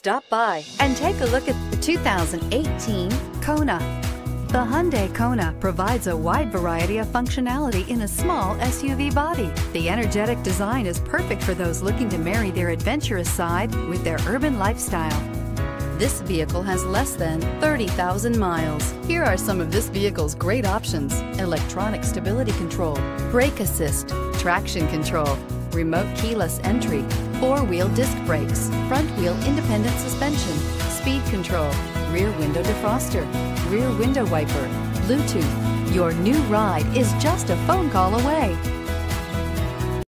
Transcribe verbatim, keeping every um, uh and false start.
Stop by and take a look at the two thousand eighteen Kona. The Hyundai Kona provides a wide variety of functionality in a small S U V body. The energetic design is perfect for those looking to marry their adventurous side with their urban lifestyle. This vehicle has less than thirty thousand miles. Here are some of this vehicle's great options: electronic stability control, brake assist, traction control, remote keyless entry, four-wheel disc brakes, front-wheel independent suspension, speed control, rear window defroster, rear window wiper, Bluetooth. Your new ride is just a phone call away.